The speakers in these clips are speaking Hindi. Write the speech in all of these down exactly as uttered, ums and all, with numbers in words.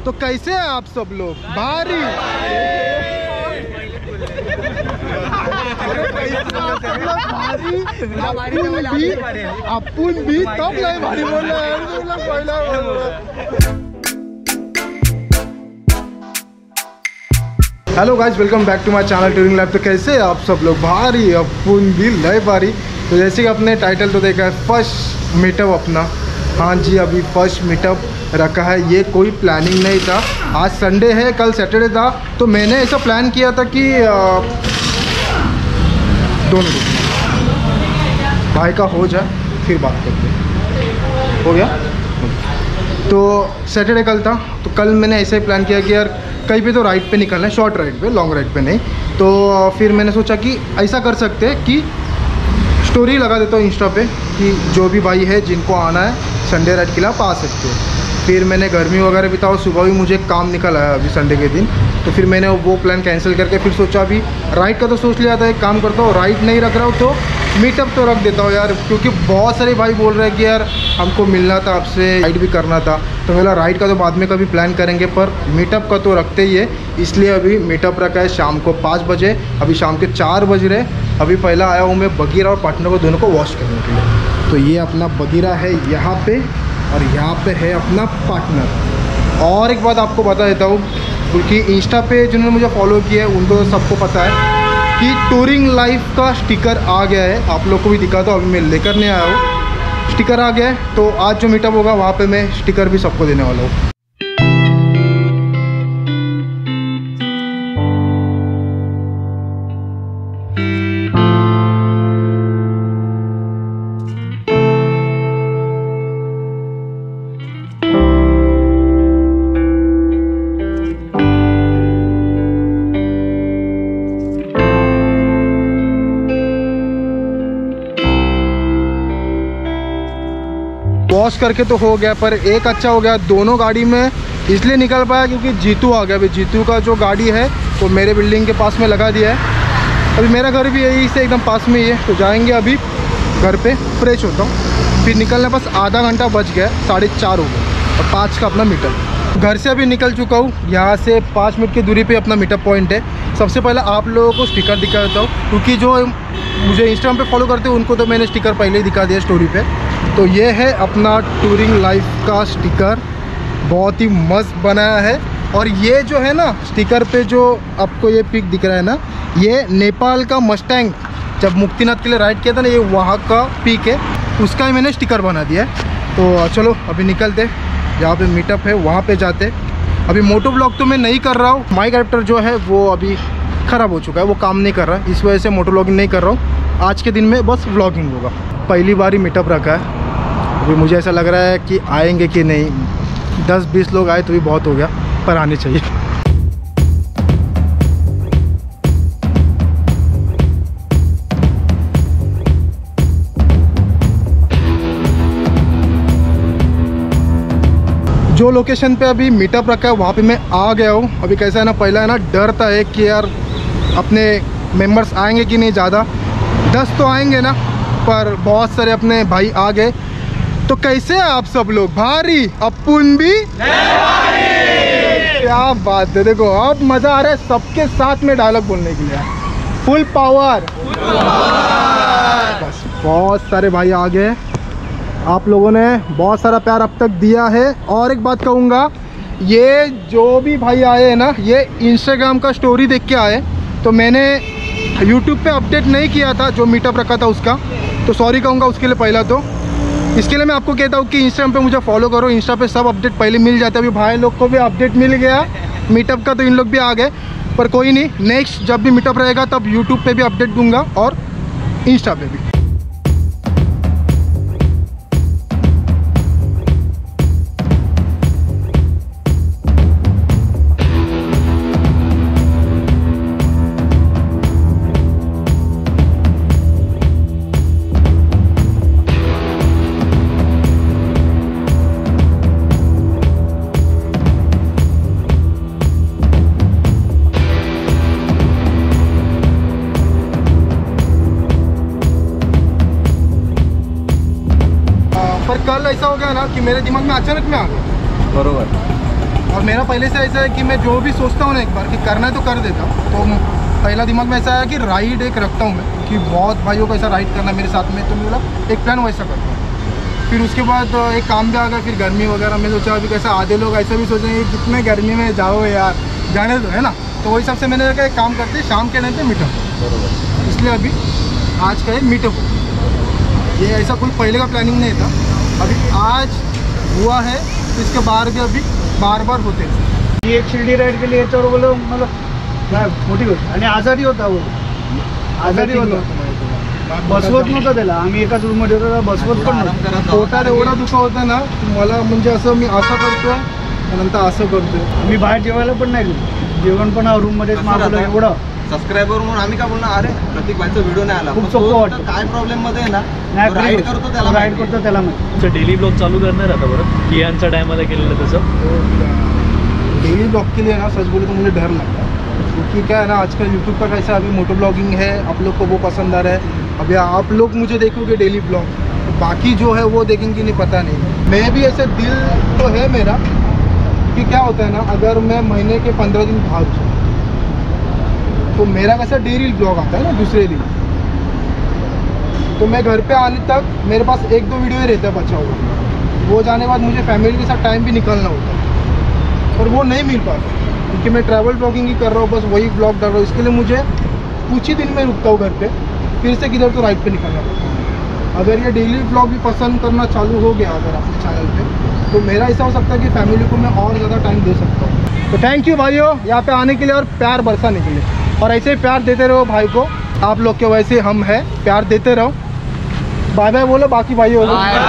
तो कैसे हैं आप सब लोग? भारी अपुन भी तब नहीं भारी बोल रहा है। Hello guys, welcome back to my channel touring life. तो कैसे हैं आप सब लोग? भारी अपुन भी लय भारी। तो जैसे कि अपने टाइटल तो देखा है, फर्स्ट मीटअप अपना। हाँ जी, अभी फर्स्ट मीटअप रखा है। ये कोई प्लानिंग नहीं था। आज संडे है, कल सैटरडे था, तो मैंने ऐसा प्लान किया था कि दोनों भाई का हो जाए फिर बात करते हैं। हो गया? तो सैटरडे कल था, तो कल मैंने ऐसे ही प्लान किया कि यार कहीं पे तो राइड पे निकलना है, शॉर्ट राइड पे, लॉन्ग राइड पे नहीं। तो फिर मैंने सोचा कि ऐसा कर सकते हैं कि स्टोरी लगा देता हूँ इंस्टा पे कि जो भी भाई है जिनको आना है संडे राइड के लिए आप आ सकते हो। फिर मैंने गर्मी वगैरह भी था और सुबह भी मुझे काम निकल आया अभी संडे के दिन, तो फिर मैंने वो प्लान कैंसिल करके फिर सोचा अभी राइड का तो सोच लिया था। एक काम करता हूँ, राइड नहीं रख रहा हूँ तो मीटअप तो रख देता हूँ यार, क्योंकि बहुत सारे भाई बोल रहे हैं कि यार हमको मिलना था आपसे, राइड भी करना था। तो मेरा राइड का तो बाद में कभी प्लान करेंगे, पर मीटअप का तो रखते ही है। इसलिए अभी मीटअप रखा है शाम को पाँच बजे। अभी शाम के चार बज रहे। अभी पहला आया हूँ मैं बगीरा और पार्टनर को दोनों को वॉश करने के लिए। तो ये अपना बगीरा है यहाँ पे, और यहाँ पे है अपना पार्टनर। और एक बात आपको बता देता हूँ, क्योंकि इंस्टा पे जिन्होंने मुझे फॉलो किया है उनको तो सबको पता है कि टूरिंग लाइफ का स्टिकर आ गया है। आप लोग को भी दिखा दो, अभी मैं लेकर नहीं आया हूँ, स्टिकर आ गया है। तो आज जो मीटअप होगा वहाँ पे मैं स्टिकर भी सबको देने वाला हूँ। वॉश करके तो हो गया, पर एक अच्छा हो गया, दोनों गाड़ी में इसलिए निकल पाया क्योंकि जीतू आ गया। अभी जीतू का जो गाड़ी है वो मेरे बिल्डिंग के पास में लगा दिया है। अभी मेरा घर भी यही से एकदम पास में ही है। तो जाएंगे अभी घर पे, फ्रेश होता हूँ, फिर निकलना। बस आधा घंटा बच गया, साढ़े चार हो गए और पाँच का अपना मीटअप। घर से अभी निकल चुका हूँ। यहाँ से पाँच मिनट की दूरी पर अपना मीटअप पॉइंट है। सबसे पहले आप लोगों को स्टिकर दिखा देता हूँ, क्योंकि जो मुझे इंस्टाग्राम पे फॉलो करते हैं उनको तो मैंने स्टिकर पहले ही दिखा दिया स्टोरी पे। तो ये है अपना टूरिंग लाइफ का स्टिकर, बहुत ही मस्त बनाया है। और ये जो है ना स्टिकर पे जो आपको ये पिक दिख रहा है ना, ये नेपाल का मस्टैंग जब मुक्तिनाथ के लिए राइड किया था ना, ये वहाँ का पिक है, उसका ही मैंने स्टिकर बना दिया है। तो चलो अभी निकलते, जहाँ पे मीटअप है वहाँ पे जाते। अभी मोटो ब्लॉग तो मैं नहीं कर रहा हूँ, माइक एडाप्टर जो है वो अभी ख़राब हो चुका है, वो काम नहीं कर रहा है, इस वजह से मोटो ब्लॉगिंग नहीं कर रहा हूँ। आज के दिन में बस व्लॉगिंग होगा। पहली बार ही मीटअप रखा है। अभी मुझे ऐसा लग रहा है कि आएंगे कि नहीं, दस बीस लोग आए तो भी बहुत हो गया, पर आने चाहिए। जो लोकेशन पे अभी मीटअप रखा है वहाँ पे मैं आ गया हूँ। अभी कैसा है ना, पहला है ना डर था एक कि यार अपने मेंबर्स आएंगे कि नहीं, ज़्यादा दस तो आएंगे ना, पर बहुत सारे अपने भाई आ गए। तो कैसे हैं आप सब लोग? भारी अपुन भी भारी। क्या बात है, देखो अब मज़ा आ रहा है सबके साथ में डायलॉग बोलने के लिए। फुल पावर, बस बहुत सारे भाई आ गए। आप लोगों ने बहुत सारा प्यार अब तक दिया है। और एक बात कहूँगा, ये जो भी भाई आए हैं ना, ये इंस्टाग्राम का स्टोरी देख के आए। तो मैंने यूट्यूब पे अपडेट नहीं किया था जो मीटअप रखा था उसका, तो सॉरी कहूँगा उसके लिए। पहला तो इसके लिए मैं आपको कहता हूँ कि इंस्टाग्राम पे मुझे फॉलो करो, इंस्टा पे सब अपडेट पहले मिल जाता है। अभी भाई लोग को भी अपडेट मिल गया मीटअप का, तो इन लोग भी आ गए। पर कोई नहीं, नेक्स्ट जब भी मीटअप रहेगा तब यूट्यूब पे भी अपडेट दूंगा और इंस्टा पे भी। पर कल ऐसा हो गया ना कि मेरे दिमाग में अचानक में आ गया। बरोबर। और मेरा पहले से ऐसा है कि मैं जो भी सोचता हूँ ना एक बार कि करना है तो कर देता हूँ। तो पहला दिमाग में ऐसा है कि राइड एक रखता हूँ मैं कि बहुत भाइयों को ऐसा राइड करना मेरे साथ में, तो मैं बोला एक प्लान वैसा करता हूँ। फिर उसके बाद एक काम भी आ गया, फिर गर्मी वगैरह में सोचा अभी कैसा आधे लोग ऐसे भी सोचेंगे कितने गर्मी में जाओ यार, जाने दो, है ना। तो वही सबसे मैंने कहा एक काम करते शाम के टाइम पे मीटअप, इसलिए अभी आज का एक मीटअप हो। ये ऐसा कोई पहले का प्लानिंग नहीं था, अभी आज हुआ है, तो इसके बाहर भी अभी बार बार होते हैं। ये एक शिर्डी राईड केली याच्यावर बोलो मला काय मोठी गोष्ट, आणि आजारी होता वो, आजारी होता, बसवत नव्हता त्याला, आम्ही एकाच रूममध्ये होतो, बसवत पण नव्हता, पोटात एवढा दुखा होता ना मला, म्हणजे असं मी असं करतोय नंतर असं करतोय, मी बाहेर जेवायला पण नाही गेलो, जेवण पण रूममध्येच मागवलं एवढं। सबस्क्रायबर म्हणून आम्ही काय बोलणार, अरे प्रतीक भाईचा व्हिडिओ नाही आला, खूप सोपं वाटतं, काय प्रॉब्लेम मध्ये आहे ना, नाही राईड करतो त्याला राईड करतो त्याला माहिती। डेली ब्लॉग चालू करणार आता बरं, कियांच्या टायमाला केलेलं त्याचं डेली ब्लॉग के लिए ना सच बोले तो मुझे डर लगता है, क्योंकि क्या है ना आजकल यूट्यूब पर कैसा अभी मोटो ब्लॉगिंग है, आप लोग को वो पसंद आ रहा है। अभी आप लोग मुझे देखोगे डेली ब्लॉग, तो बाकी जो है वो देखेंगे नहीं, पता नहीं। मैं भी ऐसे दिल तो है मेरा कि क्या होता है ना, अगर मैं महीने के पंद्रह दिन भाग जाऊँ तो मेरा कैसा डेली ब्लॉग आता है ना दूसरे दिन, तो मैं घर पे आने तक मेरे पास एक दो वीडियो ही रहता है बचा हुआ, वो जाने के बाद मुझे फैमिली के साथ टाइम भी निकालना होता है, पर वो नहीं मिल पाता क्योंकि मैं ट्रैवल ब्लॉगिंग ही कर रहा हूँ, बस वही ब्लॉग डाल रहा हूँ। इसके लिए मुझे कुछ ही दिन में रुकता हूँ घर पे, फिर से किधर तो राइड पे निकलना पड़ता है। अगर ये डेली ब्लॉग भी पसंद करना चालू हो गया अगर अपने चैनल पे, तो मेरा ऐसा हो सकता है कि फैमिली को मैं और ज़्यादा टाइम दे सकता हूँ। तो थैंक यू भाइयों यहाँ पे आने के लिए और प्यार बरसाने के लिए, और ऐसे ही प्यार देते रहो भाई को, आप लोग के वैसे हम हैं, प्यार देते रहो। बाय बाय बोलो बाकी भाइयों।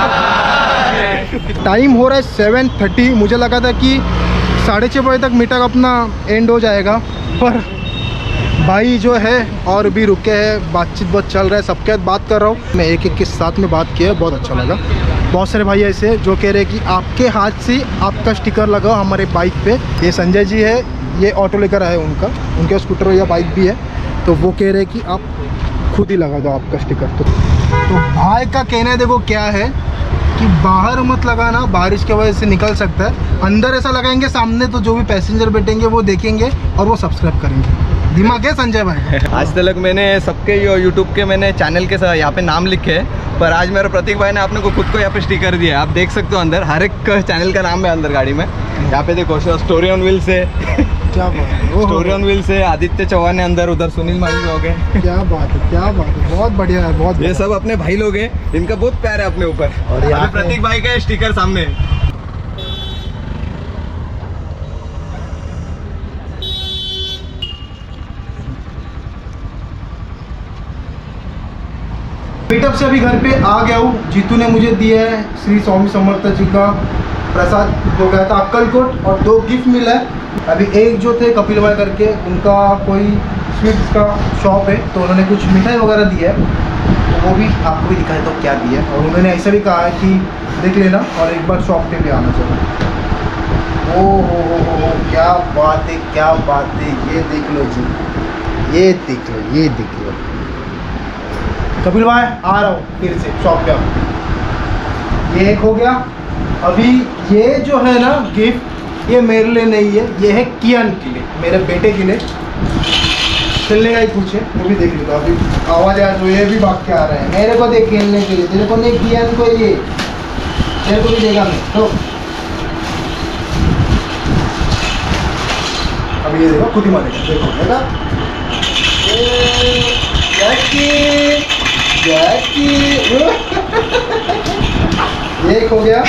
टाइम हो रहा है सेवन थर्टी, मुझे लगा था कि साढ़े छः बजे तक मीटअप अपना एंड हो जाएगा, पर भाई जो है और भी रुके हैं, बातचीत बहुत चल रहा है, सबके साथ बात कर रहा हूँ मैं, एक एक के साथ में बात किया, बहुत अच्छा लगा। बहुत सारे भाई ऐसे जो कह रहे हैं कि आपके हाथ से आपका स्टिकर लगाओ हमारे बाइक पे। ये संजय जी है, ये ऑटो लेकर आए उनका, उनके स्कूटर या बाइक भी है, तो वो कह रहे हैं कि आप खुद ही लगा दो आपका स्टिकर। तो, तो भाई का कहना है देखो क्या है कि बाहर मत लगाना, बारिश की वजह से निकल सकता है, अंदर ऐसा लगाएंगे सामने तो जो भी पैसेंजर बैठेंगे वो देखेंगे और वो सब्सक्राइब करेंगे। दिमाग है संजय भाई। आज तक मैंने सबके यूट्यूब के मैंने चैनल के साथ यहाँ पे नाम लिखे हैं, पर आज मेरे प्रतीक भाई ने आपने को खुद को यहाँ पे स्टिकर दिया है, आप देख सकते हो अंदर हर एक चैनल का नाम है अंदर गाड़ी में। यहाँ पे देखो स्टोरी ऑन व्हील से क्या बात है, स्टोरी ऑन व्हील से आदित्य चौहान है अंदर, उधर सुनील माली लोग हैं। क्या बात है, क्या बात है, बहुत बढ़िया है, बहुत ये सब अपने भाई लोग हैं, इनका बहुत प्यार है अपने ऊपर, और यहाँ पे- प्रतीक भाई का स्टिकर सामने। मीटअप से अभी घर पे आ गया हूँ। जीतू ने मुझे दिया है श्री स्वामी समर्थ जी का प्रसाद हो गया था अक्कलकोट, और दो गिफ्ट मिला है। अभी एक जो थे कपिल भाई करके, उनका कोई स्वीट्स का शॉप है, तो उन्होंने कुछ मिठाई वगैरह दी है, तो वो भी आपको भी दिखाए तो क्या दिया है। और उन्होंने ऐसा भी कहा है कि देख लेना और एक बार शॉप पे भी आना चाहिए। ओ हो हो हो, क्या बात है, क्या बात है, ये देख लो जी, ये देख लो, ये देख लो। कपिल भाई आ रहा हूँ फिर से शॉप पे, ये एक हो गया। अभी ये जो है ना गिफ्ट, ये मेरे लिए नहीं है, ये है कियान के लिए, मेरे बेटे के लिए। खेलने का ही कुछ है, वो भी देख लो। अभी आवाज़ आ तो ये भी भाग के आ रहा है, मेरे को देख खेलने के लिए, तेरे को नहीं कियान को, ये तेरे को भी देगा मैं तो। अभी ये देखो खुद ही मारेगा, देखो देखा, जैकी जैकी ये एक हो गया।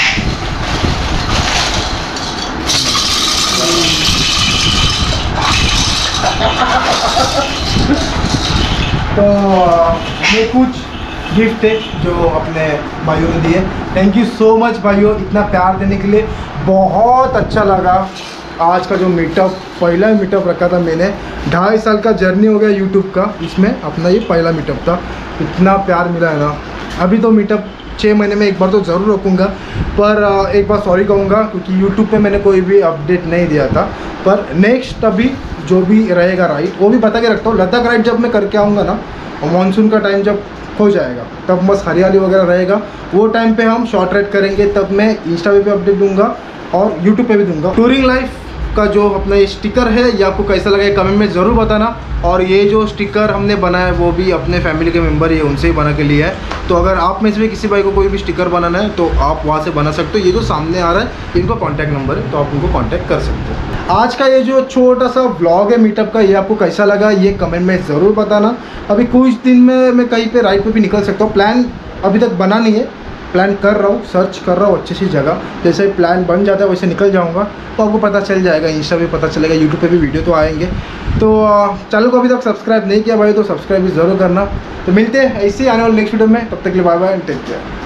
तो ये कुछ गिफ्ट है जो अपने भाइयों ने दिए। थैंक यू सो मच भाइयों, इतना प्यार देने के लिए, बहुत अच्छा लगा। आज का जो मीटअप, पहला मीटअप रखा था मैंने, ढाई साल का जर्नी हो गया यूट्यूब का, इसमें अपना ये पहला मीटअप था। इतना प्यार मिला है ना। अभी तो मीटअप छः महीने में एक बार तो ज़रूर रखूँगा, पर एक बार सॉरी कहूँगा क्योंकि यूट्यूब पे मैंने कोई भी अपडेट नहीं दिया था। पर नेक्स्ट अभी जो भी रहेगा राइड वो भी बता के रखता हूँ। लद्दाख राइड जब मैं करके आऊँगा ना, और मानसून का टाइम जब हो जाएगा, तब बस हरियाली वगैरह रहेगा, वो टाइम पे हम शॉर्ट राइड करेंगे, तब मैं इंस्टा पे भी अपडेट दूंगा और यूट्यूब पे भी दूंगा। टूरिंग लाइफ का जो अपना ये स्टिकर है ये आपको कैसा लगा कमेंट में ज़रूर बताना। और ये जो स्टिकर हमने बनाया है वो भी अपने फैमिली के मेंबर ही उनसे ही बना के लिया है। तो अगर आप में से भी किसी भाई को कोई भी स्टिकर बनाना है तो आप वहाँ से बना सकते हो। ये जो सामने आ रहा है इनका कॉन्टैक्ट नंबर है, तो आप उनको कॉन्टैक्ट कर सकते हो। आज का ये जो छोटा सा व्लॉग है मीटअप का, ये आपको कैसा लगा ये कमेंट में ज़रूर बताना। अभी कुछ दिन में मैं कहीं पे राइड पे भी निकल सकता हूँ, प्लान अभी तक बना नहीं है, प्लान कर रहा हूँ, सर्च कर रहा हूँ अच्छी सी जगह। जैसे प्लान बन जाता है वैसे निकल जाऊँगा, तो आपको पता चल जाएगा, इंस्टा पे पता चलेगा, यूट्यूब पे भी वीडियो तो आएंगे। तो चैनल को अभी तक सब्सक्राइब नहीं किया भाई तो सब्सक्राइब भी ज़रूर करना। तो मिलते हैं ऐसे ही आने वाले नेक्स्ट वीडियो में, तब तक के लिए bye bye and take care.